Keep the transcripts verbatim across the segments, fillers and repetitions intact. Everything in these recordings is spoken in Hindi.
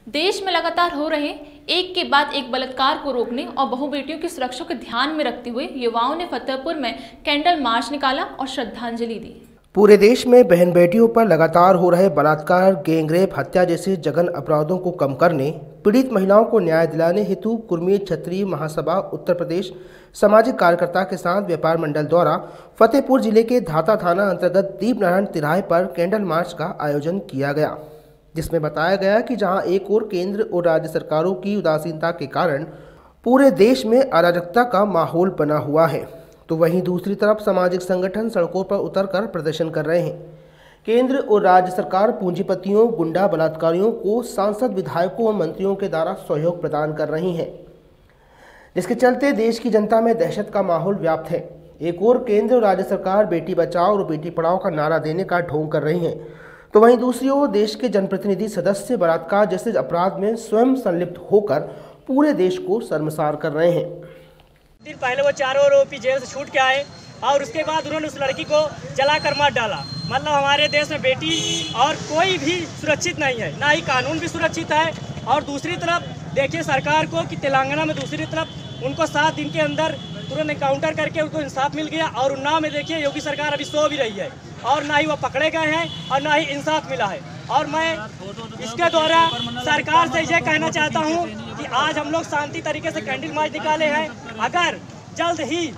देश में लगातार हो रहे एक के बाद एक बलात्कार को रोकने और बहु बेटियों की सुरक्षा को ध्यान में रखते हुए युवाओं ने फतेहपुर में कैंडल मार्च निकाला और श्रद्धांजलि दी। पूरे देश में बहन बेटियों पर लगातार हो रहे बलात्कार, गैंगरेप, हत्या जैसे जघन्य अपराधों को कम करने, पीड़ित महिलाओं को न्याय दिलाने हेतु कुर्मी क्षत्रिय महासभा उत्तर प्रदेश सामाजिक कार्यकर्ता के साथ व्यापार मंडल द्वारा फतेहपुर जिले के धाता थाना अंतर्गत दीपनारायण तिराहे पर कैंडल मार्च का आयोजन किया गया, जिसमें बताया गया कि जहां एक ओर केंद्र और राज्य सरकारों की उदासीनता के कारण पूरे देश में अराजकता का माहौल बना हुआ है, तो वहीं दूसरी तरफ सामाजिक संगठन सड़कों पर उतरकर प्रदर्शन कर रहे हैं। केंद्र और राज्य सरकार पूंजीपतियों, गुंडा, बलात्कारियों को सांसद, विधायकों और मंत्रियों के द्वारा सहयोग प्रदान कर रही हैं, जिसके चलते देश की जनता में दहशत का माहौल व्याप्त है। एक और केंद्र और राज्य सरकार बेटी बचाओ और बेटी पढ़ाओ का नारा देने का ढोंग कर रही हैं, तो वहीं दूसरी ओर देश के जनप्रतिनिधि सदस्य बलात्कार जैसे अपराध में स्वयं संलिप्त होकर पूरे देश को शर्मसार कर रहे हैं। दिन पहले वो चारों आरोपी जेल से छूट के आए और उसके बाद उन्होंने उस लड़की को जलाकर मार डाला। मतलब हमारे देश में बेटी और कोई भी सुरक्षित नहीं है, ना ही कानून भी सुरक्षित है। और दूसरी तरफ देखिए सरकार को कि तेलंगाना में दूसरी तरफ उनको सात दिन के अंदर तुरंत एनकाउंटर करके उनको इंसाफ मिल गया, और उन्नाव में देखिए योगी सरकार अभी सो भी रही है और ना ही वो पकड़े गए हैं और ना ही इंसाफ मिला है। और मैं इसके द्वारा सरकार से ये कहना चाहता हूँ कि आज हम लोग शांति तरीके से कैंडल मार्च निकाले हैं। अगर जल्द ही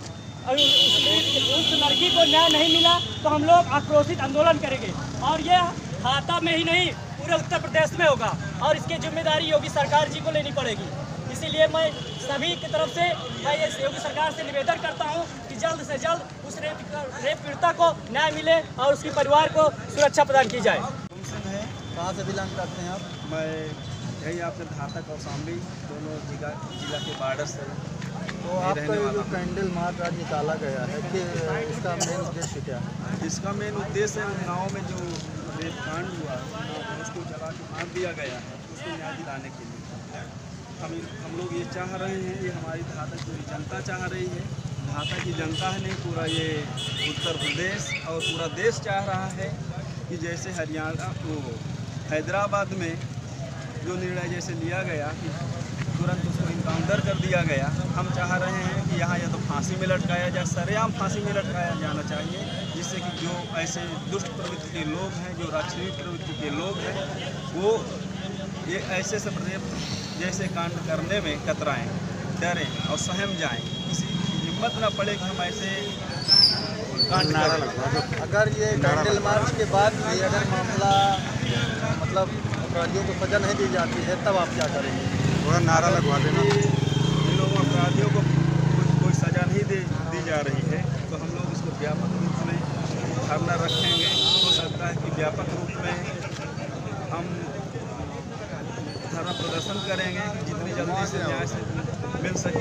उस लड़की को न्याय नहीं मिला तो हम लोग आक्रोशित आंदोलन करेंगे, और ये हाथा में ही नहीं पूरे उत्तर प्रदेश में होगा, और इसकी जिम्मेदारी योगी सरकार जी को लेनी पड़ेगी। इसीलिए मैं सभी की तरफ से मैं योगी सरकार से निवेदन करता हूं कि जल्द से जल्द उस रेप रेप पीड़िता को न्याय मिले और उसके परिवार को सुरक्षा प्रदान की जाए। कहाँ से बिलोंग करते हैं आप? मैं यही आपके धाता कौशाम्बी दोनों जिला जिला के बॉर्डर से। तो आपका ये जो कैंडल मार्च आज निकाला गया है कि इसका मेन उद्देश्य क्या है? इसका मेन उद्देश्य है गाँव में जो रेप कांड हुआ उसको जला के मार दिया गया है, उसको न्याय दिलाने के लिए हम हम लोग ये चाह रहे हैं, ये हमारी धाता की जनता चाह रही है। धाता की जनता है नहीं, पूरा ये उत्तर प्रदेश और पूरा देश चाह रहा है कि जैसे हरियाणा वो हैदराबाद में जो निर्णय जैसे लिया गया कि तुरंत उसको इनकाउंटर कर दिया गया, हम चाह रहे हैं कि यहाँ या तो फांसी में लटकाया जाए, सरेआम फांसी में लटकाया जाना चाहिए, जिससे कि जो ऐसे दुष्ट प्रवृत्ति के लोग हैं, जो राक्षसी प्रवृत्ति के लोग हैं, वो ये ऐसे सब रेप जैसे कांड करने में कतराएं, डरें और सहम जाएं, किसी की हिम्मत न पड़े कि हम ऐसे कांड करें। अगर ये कैंडल मार्च के बाद भी अगर मामला मतलब अपराधियों को सजा नहीं दी जाती है तब आप क्या करेंगे? थोड़ा नारा लगवा देना। इन लोगों अपराधियों को कोई, कोई सजा नहीं दे दी जा रही है, तो हम लोग इसको व्यापक रूप में धरना रखेंगे। हो सकता है कि व्यापक रूप में हम धरना प्रदर्शन करेंगे कि जितनी जल्दी से न्याय से मिल सके।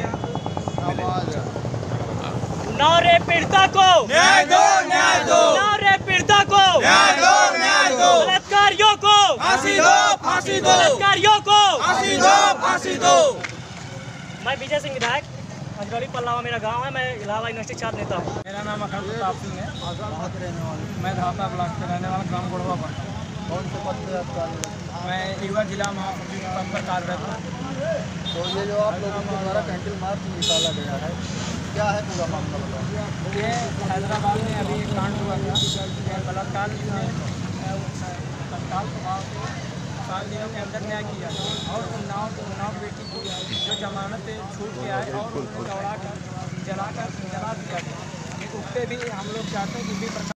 नौ रेप पीड़िता को न्याय दो, न्याय दो, नौ रेप पीड़िता को न्याय दो, न्याय दो, बलात्कारियों को फांसी दो, फांसी दो, बलात्कारियों को फांसी दो, फांसी दो। मैं विजय सिंह विधायक, अंजौली पल्लावा मेरा गांव है, मैं इलाहाबाद यूनिवर्सिटी छात्र नेता हूँ। मेरा नाम अखंड प्रताप सिंह है। कहाँ के रहने वाले? मैं धाता ब्लॉक के रहने वाला, ग्राम गोड़वा पर। कौन से पद पे आप कार्य? मैं युवा जिला महासचिव पर कार्यरत हूँ। तो ये जो आप लोगों के द्वारा कैंडल मार्च निकाला गया है, क्या है पूरा मामला बताओ? ये हैदराबाद में अभी एक कांड हुआ था, ये बलात्कार में तत्काल प्रभाव से सात दिनों के अंदर न्याय किया और उन्नाव उन्नाव बेटी की जो जमानत छूट के आए और उनको दौड़ा कर जला कर जला दिया गया। उस पर भी हम लोग चाहते हैं कि भी